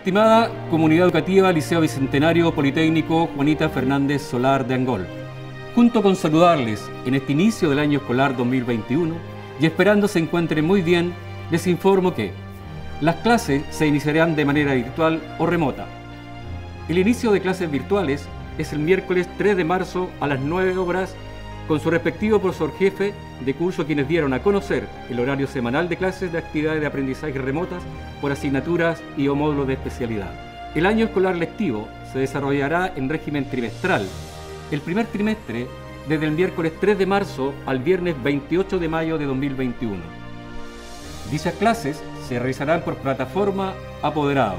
Estimada comunidad educativa Liceo Bicentenario Politécnico Juanita Fernández Solar de Angol, junto con saludarles en este inicio del año escolar 2021 y esperando se encuentren muy bien, les informo que las clases se iniciarán de manera virtual o remota. El inicio de clases virtuales es el miércoles 3 de marzo a las 9 horas con su respectivo profesor jefe de curso, quienes dieron a conocer el horario semanal de clases de actividades de aprendizaje remotas por asignaturas y o módulos de especialidad. El año escolar lectivo se desarrollará en régimen trimestral. El primer trimestre desde el miércoles 3 de marzo al viernes 28 de mayo de 2021. Dichas clases se realizarán por plataforma Apoderado,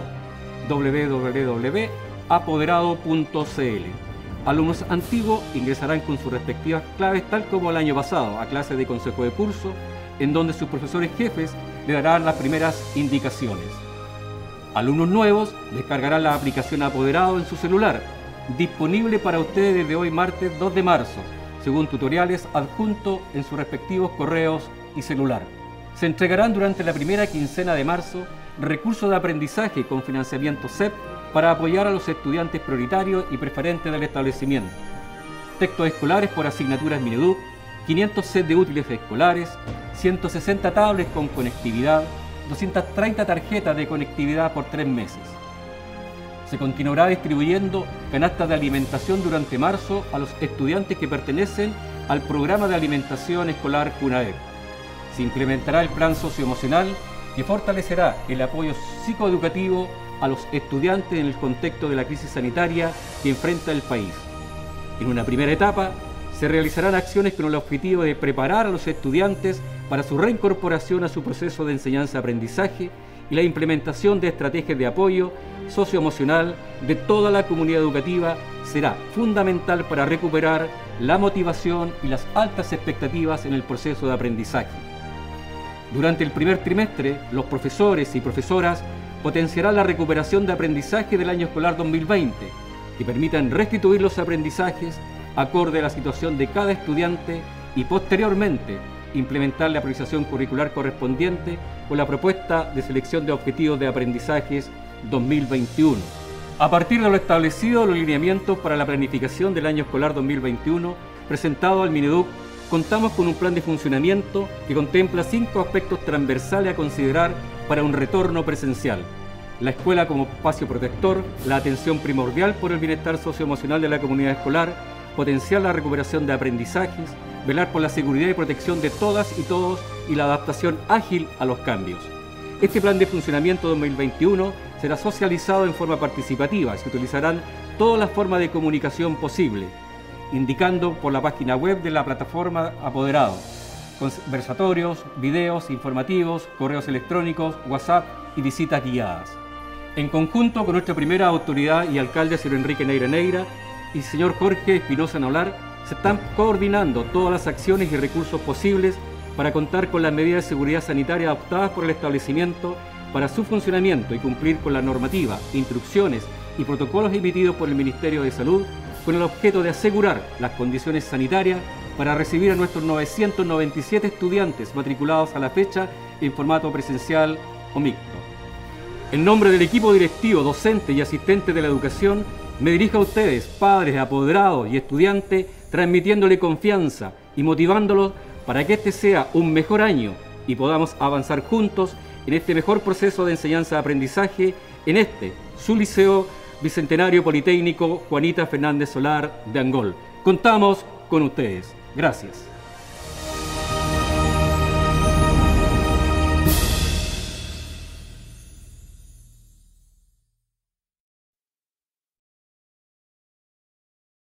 www.apoderado.cl. Alumnos antiguos ingresarán con sus respectivas claves, tal como el año pasado, a clases de consejo de curso, en donde sus profesores jefes le darán las primeras indicaciones. Alumnos nuevos descargarán la aplicación Apoderado en su celular, disponible para ustedes desde hoy martes 2 de marzo, según tutoriales adjuntos en sus respectivos correos y celular. Se entregarán durante la primera quincena de marzo recursos de aprendizaje con financiamiento CEP para apoyar a los estudiantes prioritarios y preferentes del establecimiento. Textos escolares por asignaturas Mineduc, 500 sets de útiles escolares, 160 tablets con conectividad, 230 tarjetas de conectividad por 3 meses. Se continuará distribuyendo canastas de alimentación durante marzo a los estudiantes que pertenecen al programa de alimentación escolar CUNAEP. Se implementará el plan socioemocional que fortalecerá el apoyo psicoeducativo a los estudiantes en el contexto de la crisis sanitaria que enfrenta el país. En una primera etapa, se realizarán acciones con el objetivo de preparar a los estudiantes para su reincorporación a su proceso de enseñanza-aprendizaje y la implementación de estrategias de apoyo socioemocional de toda la comunidad educativa será fundamental para recuperar la motivación y las altas expectativas en el proceso de aprendizaje. Durante el primer trimestre, los profesores y profesoras potenciarán la recuperación de aprendizaje del año escolar 2020, que permitan restituir los aprendizajes acorde a la situación de cada estudiante y posteriormente implementar la priorización curricular correspondiente con la propuesta de selección de objetivos de aprendizajes 2021. A partir de lo establecido, los lineamientos para la planificación del año escolar 2021 presentado al Mineduc, contamos con un plan de funcionamiento que contempla 5 aspectos transversales a considerar para un retorno presencial: la escuela como espacio protector, la atención primordial por el bienestar socioemocional de la comunidad escolar, potenciar la recuperación de aprendizajes, velar por la seguridad y protección de todas y todos y la adaptación ágil a los cambios. Este plan de funcionamiento 2021 será socializado en forma participativa y se utilizarán todas las formas de comunicación posible, indicando por la página web de la plataforma Apoderado, conversatorios, videos informativos, correos electrónicos, WhatsApp y visitas guiadas. En conjunto con nuestra primera autoridad y alcalde, señor Enrique Neira Neira, y señor Jorge Espinosa Nolar, se están coordinando todas las acciones y recursos posibles para contar con las medidas de seguridad sanitaria adoptadas por el establecimiento para su funcionamiento y cumplir con la normativa, instrucciones y protocolos emitidos por el Ministerio de Salud, con el objeto de asegurar las condiciones sanitarias para recibir a nuestros 997 estudiantes matriculados a la fecha en formato presencial o mixto. En nombre del equipo directivo, docente y asistente de la educación, me dirijo a ustedes, padres, apoderados y estudiantes, transmitiéndole confianza y motivándolos para que este sea un mejor año y podamos avanzar juntos en este mejor proceso de enseñanza-aprendizaje en este, su Liceo Bicentenario Politécnico Juanita Fernández Solar de Angol. Contamos con ustedes. Gracias.